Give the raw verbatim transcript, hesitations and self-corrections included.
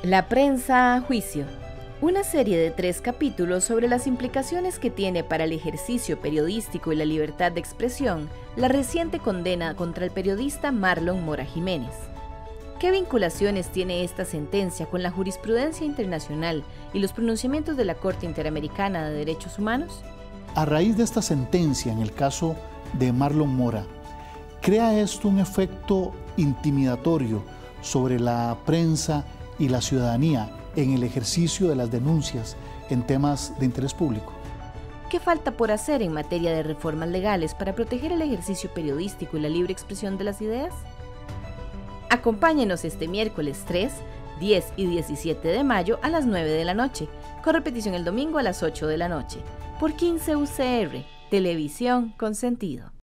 La prensa a juicio. Una serie de tres capítulos sobre las implicaciones que tiene para el ejercicio periodístico y la libertad de expresión la reciente condena contra el periodista Marlon Mora Jiménez. ¿Qué vinculaciones tiene esta sentencia con la jurisprudencia internacional y los pronunciamientos de la Corte Interamericana de Derechos Humanos? A raíz de esta sentencia, en el caso de Marlon Mora, ¿crea esto un efecto intimidatorio sobre la prensa y la ciudadanía en el ejercicio de las denuncias en temas de interés público? ¿Qué falta por hacer en materia de reformas legales para proteger el ejercicio periodístico y la libre expresión de las ideas? Acompáñenos este miércoles tres, diez y diecisiete de mayo a las nueve de la noche, con repetición el domingo a las ocho de la noche, por quince U C R, Televisión con Sentido.